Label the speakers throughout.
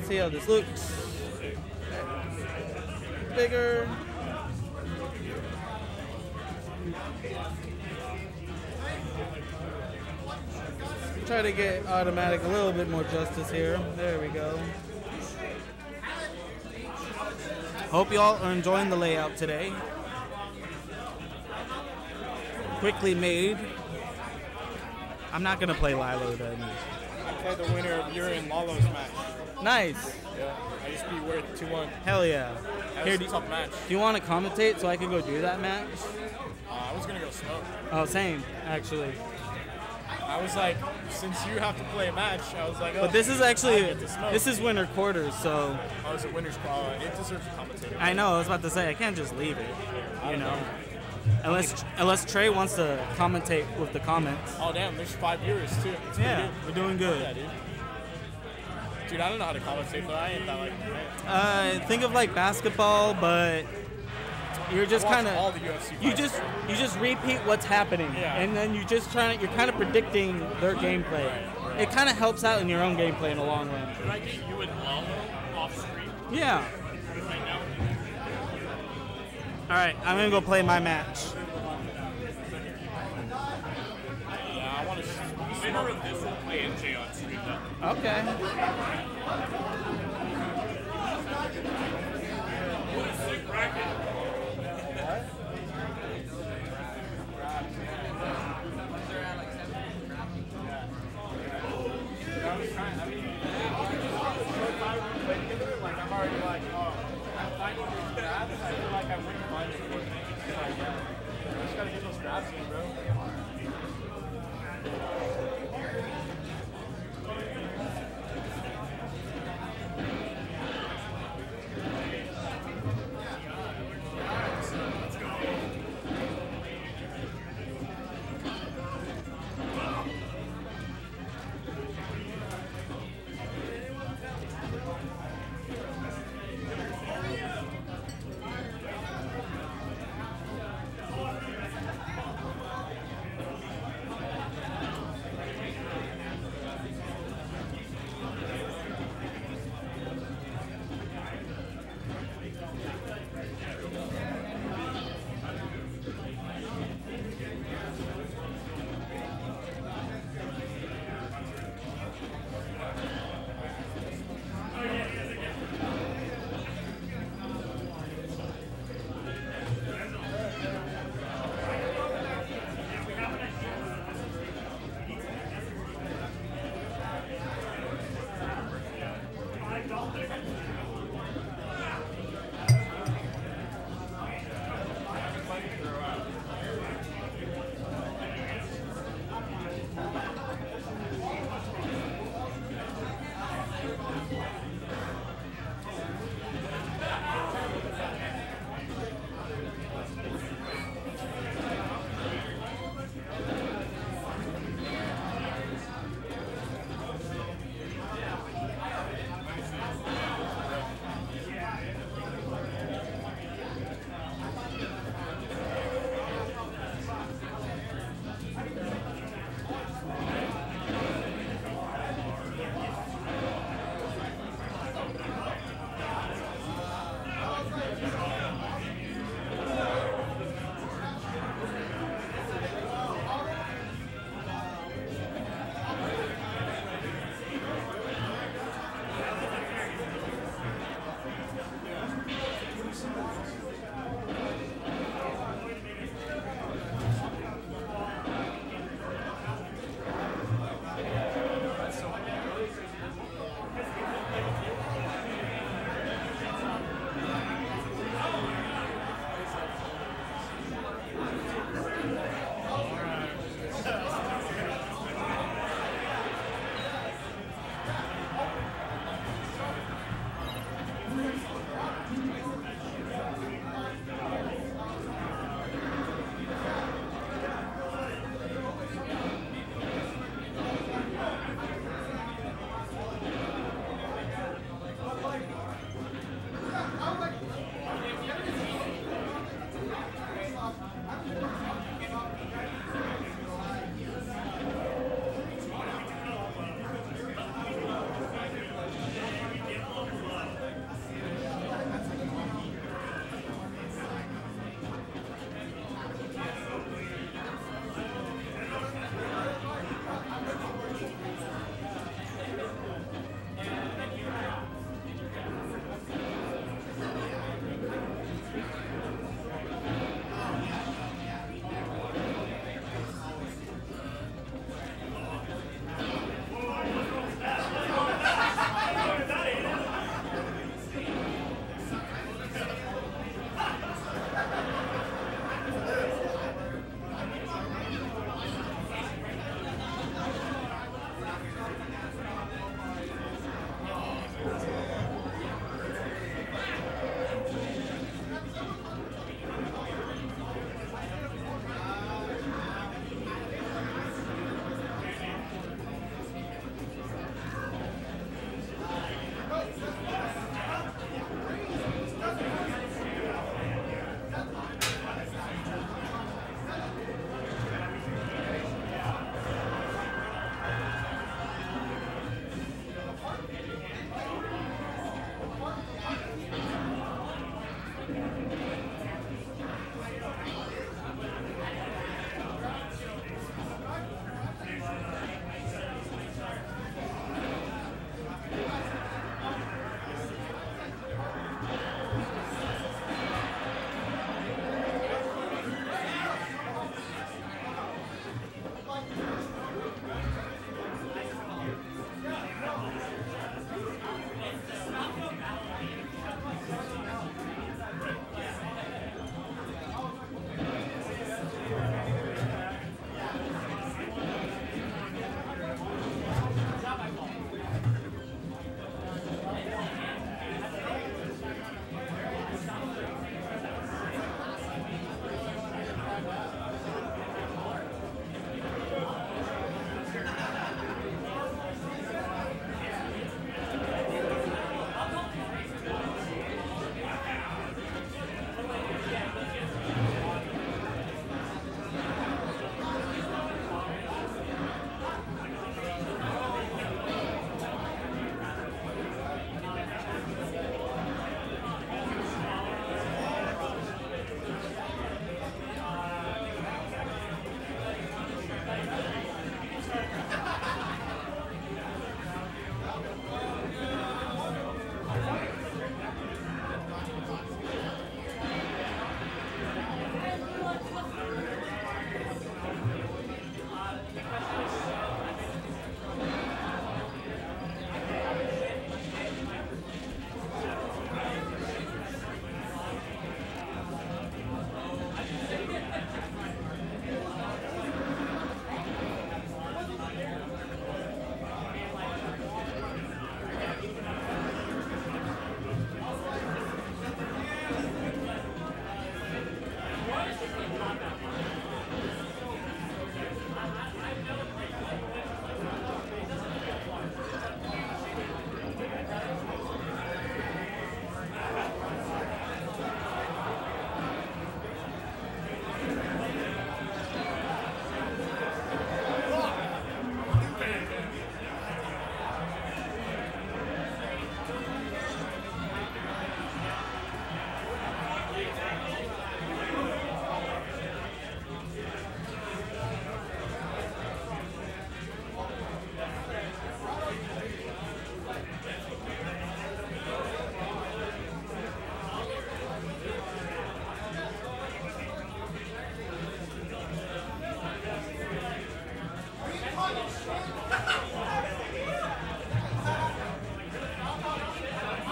Speaker 1: see how this looks. Bigger. Try to get automatic a little bit more justice here. There we go. Hope y'all are enjoying the layout today. Quickly made. I'm not gonna play Lilo then.
Speaker 2: I played the winner of your and Lalo's match.
Speaker 1: Nice.
Speaker 2: Yeah, I used to be worth 2-1.
Speaker 1: Hell yeah.
Speaker 2: That
Speaker 1: Here,
Speaker 2: was a tough match.
Speaker 1: Do you want to commentate so I can go do that match?
Speaker 2: I was gonna go smoke.
Speaker 1: Oh, same, actually.
Speaker 2: I was like, since you have to play a match, I was like, oh.
Speaker 1: But this is actually,
Speaker 2: I get to smoke.
Speaker 1: this is winter quarters, so.
Speaker 2: Oh, it's a winner's call. It deserves a commentator.
Speaker 1: I know, I was about to say, I can't just leave it, you know. Unless Trey wants to commentate with the comments.
Speaker 2: Oh, damn, there's 5 viewers, too. It's
Speaker 1: Yeah, we're doing good.
Speaker 2: Yeah, dude. Dude, I don't know how to commentate, though. I ain't that like.
Speaker 1: Think of like basketball, but you're just kind of
Speaker 2: all the UFC
Speaker 1: you
Speaker 2: fights.
Speaker 1: you just repeat what's happening,
Speaker 2: Yeah.
Speaker 1: and then you're kind of predicting their gameplay.
Speaker 2: Right.
Speaker 1: It kind of helps out in your own gameplay in the long run.
Speaker 3: Should I get you and Lalo off stream?
Speaker 1: Yeah.
Speaker 3: Right now?
Speaker 1: All right, I'm gonna go play my match.
Speaker 2: Yeah, I want to.
Speaker 3: The winner of this will play NJ on stream though.
Speaker 1: Okay.
Speaker 3: What a sick bracket.
Speaker 2: Like, I'm already like, oh, I'm finding these grabs. I feel like I wouldn't find it for me. Like, yeah. I just gotta get those grabs in, bro.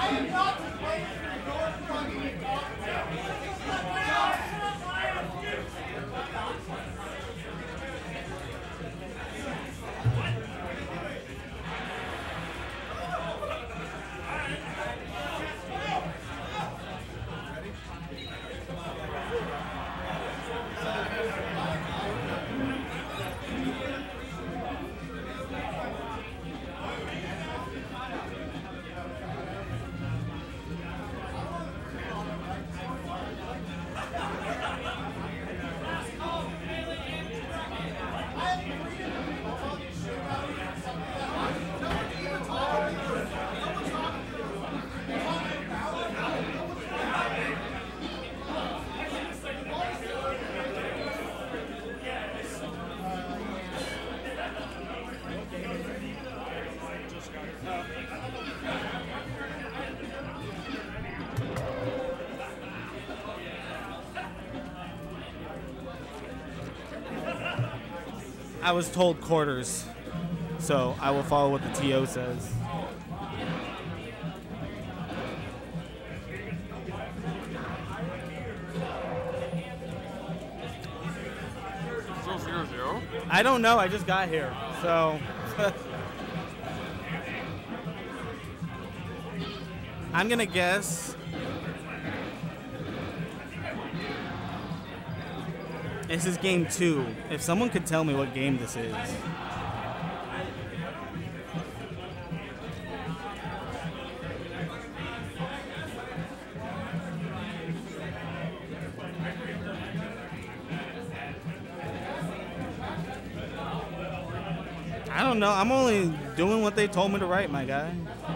Speaker 1: I was told quarters, so I will follow what the TO says.
Speaker 2: Still 0-0?
Speaker 1: I don't know. I just got here, so I'm gonna guess. This is game 2. If someone could tell me what game this is. I don't know. I'm only doing what they told me to write, my guy.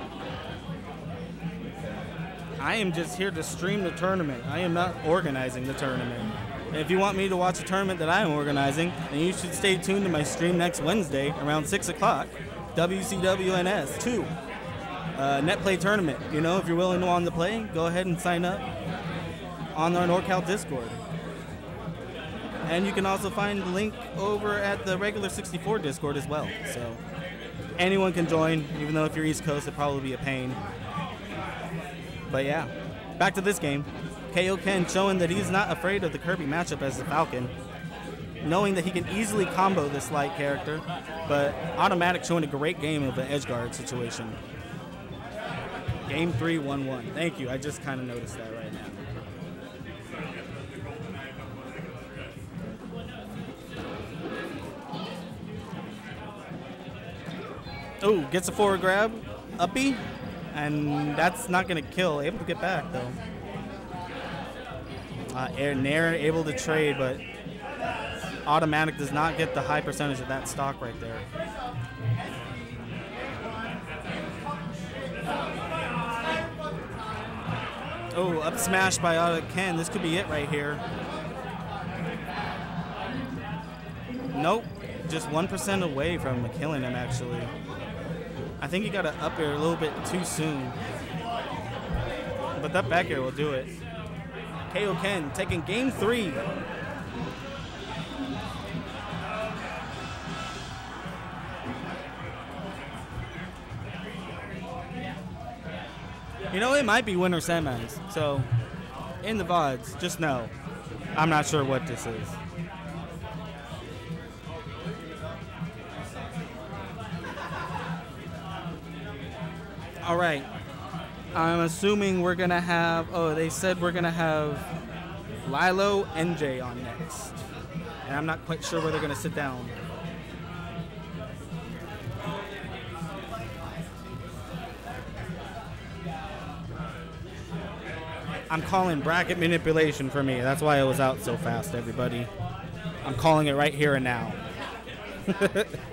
Speaker 1: I am just here to stream the tournament. I am not organizing the tournament. If you want me to watch a tournament that I am organizing, then you should stay tuned to my stream next Wednesday around 6 o'clock, WCWNS 2. Net play tournament. You know, if you're willing to want to play, go ahead and sign up on our NorCal Discord. And you can also find the link over at the regular 64 Discord as well. So anyone can join, even though if you're East Coast, it'd probably be a pain. But yeah, back to this game. KO Ken showing that he's not afraid of the Kirby matchup as the Falcon, knowing that he can easily combo this light character, but Automatic showing a great game of an edge guard situation. Game 3, 1-1. Thank you. I just kind of noticed that right now. Oh, gets a forward grab, uppy, and that's not going to kill. Able to get back, though. Nair able to trade, but Automatic does not get the high percentage of that stock right there. Oh, up smash by Ken. This could be it right here. Nope. Just 1% away from killing him, actually. I think he got an up air a little bit too soon. But that back air will do it. KO Ken taking game 3. You know, it might be winner semis. So, in the VODs, just know, I'm not sure what this is. All right. I'm assuming we're going to have, oh, they said we're going to have Lilo NJ on next. And I'm not quite sure where they're going to sit down. I'm calling bracket manipulation for me. That's why it was out so fast, everybody. I'm calling it right here and now.